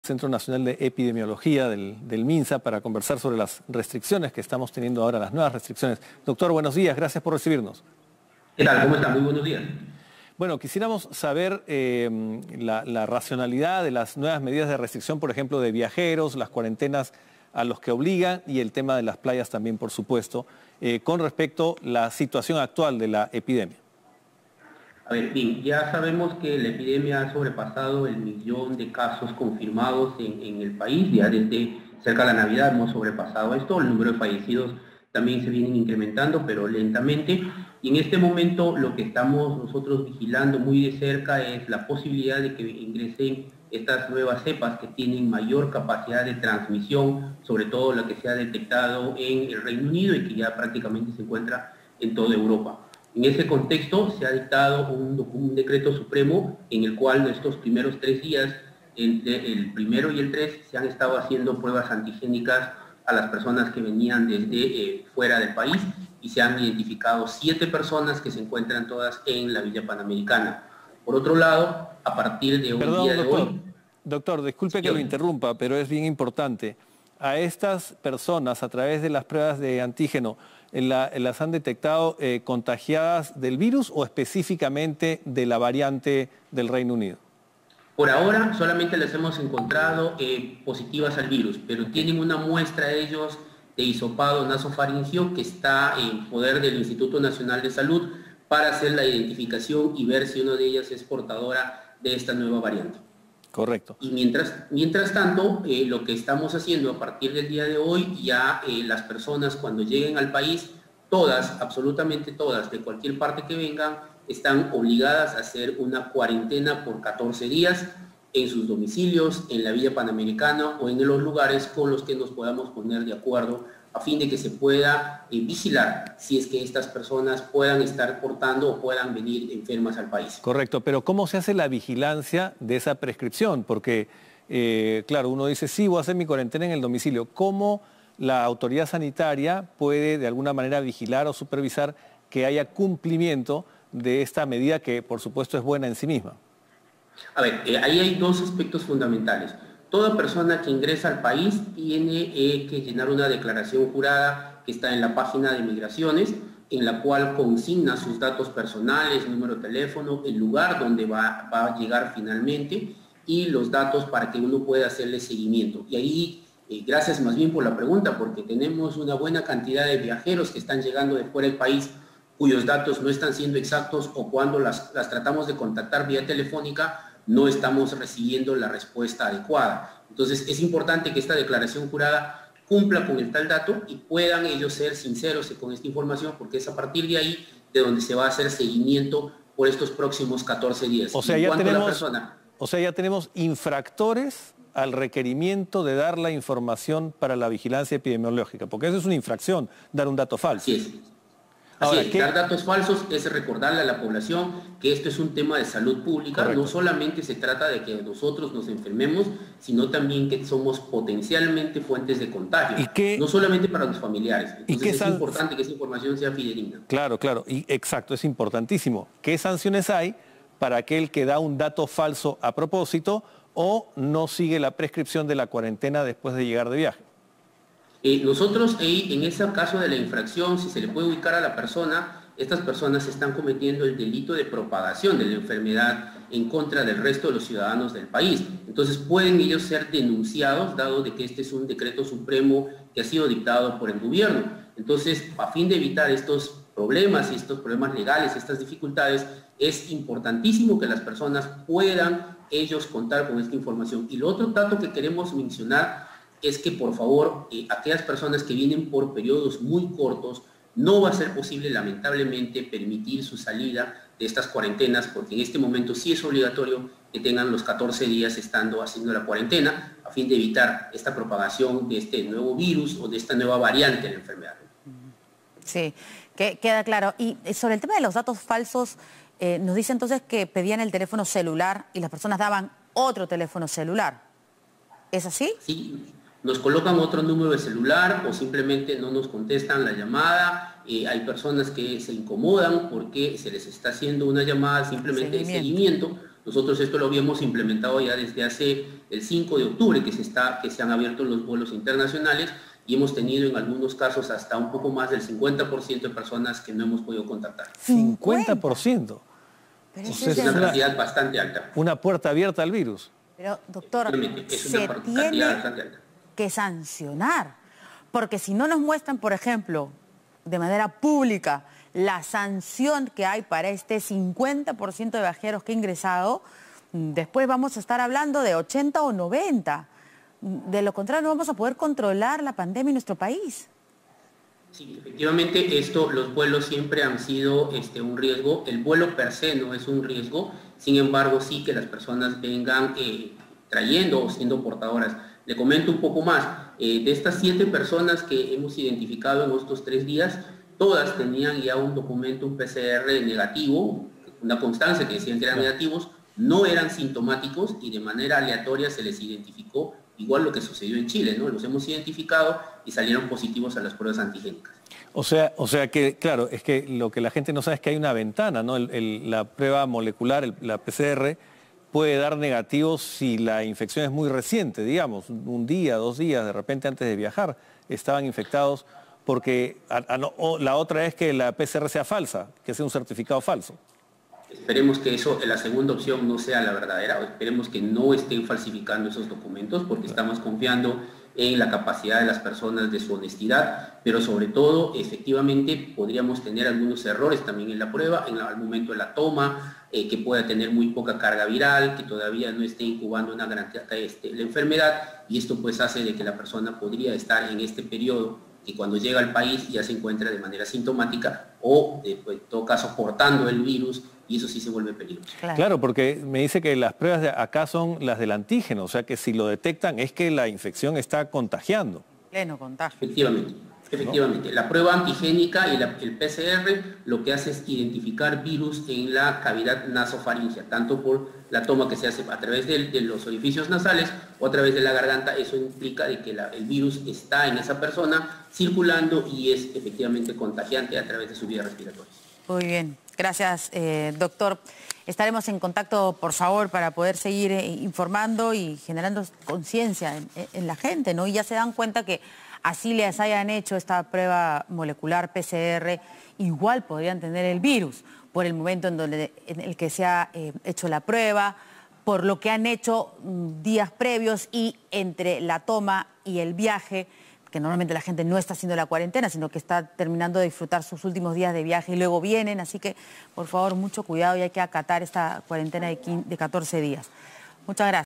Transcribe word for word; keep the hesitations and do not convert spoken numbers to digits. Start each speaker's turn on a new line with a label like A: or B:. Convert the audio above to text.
A: Centro Nacional de Epidemiología del, del MINSA para conversar sobre las restricciones que estamos teniendo ahora, las nuevas restricciones. Doctor, buenos días, gracias por recibirnos.
B: ¿Qué tal? ¿Cómo está? Muy buenos días.
A: Bueno, quisiéramos saber eh, la, la racionalidad de las nuevas medidas de restricción, por ejemplo, de viajeros, las cuarentenas a los que obligan y el tema de las playas también, por supuesto, eh, con respecto a la situación actual de la epidemia.
B: A ver, bien, ya sabemos que la epidemia ha sobrepasado el millón de casos confirmados en, en el país. Ya desde cerca de la Navidad hemos sobrepasado esto. El número de fallecidos también se vienen incrementando, pero lentamente. Y en este momento lo que estamos nosotros vigilando muy de cerca es la posibilidad de que ingresen estas nuevas cepas que tienen mayor capacidad de transmisión, sobre todo la que se ha detectado en el Reino Unido y que ya prácticamente se encuentra en toda Europa. En ese contexto se ha dictado un, un decreto supremo en el cual en estos primeros tres días, entre el primero y el tres, se han estado haciendo pruebas antigénicas a las personas que venían desde eh, fuera del país y se han identificado siete personas que se encuentran todas en la Villa Panamericana. Por otro lado, a partir de un
A: Perdón,
B: día
A: doctor,
B: de hoy...
A: Doctor, disculpe
B: sí,
A: que lo interrumpa, pero es bien importante. A estas personas, a través de las pruebas de antígeno, La, ¿las han detectado eh, contagiadas del virus o específicamente de la variante del Reino Unido?
B: Por ahora solamente las hemos encontrado eh, positivas al virus, pero tienen una muestra ellos de hisopado nasofaringeo que está en poder del Instituto Nacional de Salud para hacer la identificación y ver si una de ellas es portadora de esta nueva variante.
A: Correcto.
B: Y mientras, mientras tanto, eh, lo que estamos haciendo a partir del día de hoy, ya eh, las personas cuando lleguen al país, todas, absolutamente todas, de cualquier parte que vengan, están obligadas a hacer una cuarentena por catorce días en sus domicilios, en la Villa Panamericana o en los lugares con los que nos podamos poner de acuerdo a fin de que se pueda eh, vigilar si es que estas personas puedan estar portando o puedan venir enfermas al país.
A: Correcto, pero ¿cómo se hace la vigilancia de esa prescripción? Porque, eh, claro, uno dice, sí, voy a hacer mi cuarentena en el domicilio. ¿Cómo la autoridad sanitaria puede de alguna manera vigilar o supervisar que haya cumplimiento de esta medida que, por supuesto, es buena en sí misma?
B: A ver, eh, ahí hay dos aspectos fundamentales. Toda persona que ingresa al país tiene eh, que llenar una declaración jurada que está en la página de migraciones, en la cual consigna sus datos personales, número de teléfono, el lugar donde va, va a llegar finalmente y los datos para que uno pueda hacerle seguimiento. Y ahí, eh, gracias más bien por la pregunta, porque tenemos una buena cantidad de viajeros que están llegando de fuera del país cuyos datos no están siendo exactos o cuando las, las tratamos de contactar vía telefónica no estamos recibiendo la respuesta adecuada. Entonces es importante que esta declaración jurada cumpla con el tal dato y puedan ellos ser sinceros con esta información porque es a partir de ahí de donde se va a hacer seguimiento por estos próximos catorce días.
A: O sea, ya tenemos, persona... o sea, ya tenemos infractores al requerimiento de dar la información para la vigilancia epidemiológica, porque eso es una infracción, dar un dato falso.
B: Así es. Así
A: Ahora,
B: es,
A: ¿qué?
B: dar datos falsos es recordarle a la población que esto es un tema de salud pública. Correcto. No solamente se trata de que nosotros nos enfermemos, sino también que somos potencialmente fuentes de contagio,
A: ¿Y qué?
B: No solamente para los familiares. Entonces
A: ¿Y qué
B: es
A: san...
B: importante que esa información sea fidedigna.
A: Claro, claro, y exacto, es importantísimo. ¿Qué sanciones hay para aquel que da un dato falso a propósito o no sigue la prescripción de la cuarentena después de llegar de viaje?
B: Eh, nosotros eh, en ese caso de la infracción, si se le puede ubicar a la persona, estas personas están cometiendo el delito de propagación de la enfermedad en contra del resto de los ciudadanos del país. Entonces pueden ellos ser denunciados, dado de que este es un decreto supremo que ha sido dictado por el gobierno. Entonces, a fin de evitar estos problemas y estos problemas legales, estas dificultades, es importantísimo que las personas puedan ellos contar con esta información. Y lo otro dato que queremos mencionar es que, por favor, eh, aquellas personas que vienen por periodos muy cortos, no va a ser posible, lamentablemente, permitir su salida de estas cuarentenas, porque en este momento sí es obligatorio que tengan los catorce días estando haciendo la cuarentena, a fin de evitar esta propagación de este nuevo virus o de esta nueva variante de la enfermedad.
C: Sí, que, queda claro. Y sobre el tema de los datos falsos, eh, nos dice entonces que pedían el teléfono celular y las personas daban otro teléfono celular. ¿Es así?
B: Sí. Nos colocan otro número de celular o simplemente no nos contestan la llamada. Eh, hay personas que se incomodan porque se les está haciendo una llamada simplemente seguimiento. de seguimiento, Nosotros esto lo habíamos implementado ya desde hace el cinco de octubre, que se, está, que se han abierto los vuelos internacionales, y hemos tenido en algunos casos hasta un poco más del cincuenta por ciento de personas que no hemos podido contactar.
A: cincuenta por ciento.
C: Pero
B: o sea, es una cantidad bastante alta.
A: Una puerta abierta al virus.
C: Pero, doctor,
B: es
C: se
B: una
C: tiene
B: bastante alta.
C: que sancionar. Porque si no nos muestran, por ejemplo, de manera pública, la sanción que hay para este cincuenta por ciento de viajeros que ha ingresado, después vamos a estar hablando de ochenta o noventa. De lo contrario, no vamos a poder controlar la pandemia en nuestro país.
B: Sí, efectivamente, esto, los vuelos siempre han sido este, un riesgo. El vuelo per se no es un riesgo, sin embargo, sí que las personas vengan eh, trayendo o siendo portadoras. Le comento un poco más. Eh, de estas siete personas que hemos identificado en estos tres días, todas tenían ya un documento, un P C R negativo, una constancia que decían que eran negativos, no eran sintomáticos y de manera aleatoria se les identificó, igual lo que sucedió en Chile, ¿no? Los hemos identificado y salieron positivos a las pruebas antigénicas.
A: O sea, o sea que, claro, es que lo que la gente no sabe es que hay una ventana, ¿no? El, el, la prueba molecular, el, la P C R, puede dar negativos si la infección es muy reciente, digamos, un día, dos días, de repente antes de viajar, estaban infectados, porque a, a no, la otra es que la P C R sea falsa, que sea un certificado falso.
B: Esperemos que eso, la segunda opción no sea la verdadera, esperemos que no estén falsificando esos documentos, porque estamos confiando en la capacidad de las personas, de su honestidad, pero sobre todo, efectivamente, podríamos tener algunos errores también en la prueba, en la, al momento de la toma, eh, que pueda tener muy poca carga viral, que todavía no esté incubando una gran, este, la enfermedad, y esto pues hace de que la persona podría estar en este periodo que cuando llega al país ya se encuentra de manera sintomática o, eh, pues, en todo caso, portando el virus, y eso sí se vuelve peligroso.
A: Claro. Claro, porque me dice que las pruebas de acá son las del antígeno, o sea que si lo detectan es que la infección está contagiando.
C: Pleno contagio.
B: Efectivamente, efectivamente. ¿No? La prueba antigénica y la, el P C R lo que hace es identificar virus en la cavidad nasofaringea, tanto por la toma que se hace a través de, de los orificios nasales o a través de la garganta. Eso implica de que la, el virus está en esa persona circulando y es efectivamente contagiante a través de su vía respiratoria.
C: Muy bien, gracias, eh, doctor. Estaremos en contacto, por favor, para poder seguir eh, informando y generando conciencia en, en la gente, ¿no? Y ya se dan cuenta que así les hayan hecho esta prueba molecular P C R, igual podrían tener el virus por el momento en, donde, en el que se ha eh, hecho la prueba, por lo que han hecho mm, días previos y entre la toma y el viaje, que normalmente la gente no está haciendo la cuarentena, sino que está terminando de disfrutar sus últimos días de viaje y luego vienen. Así que, por favor, mucho cuidado y hay que acatar esta cuarentena de catorce días. Muchas gracias.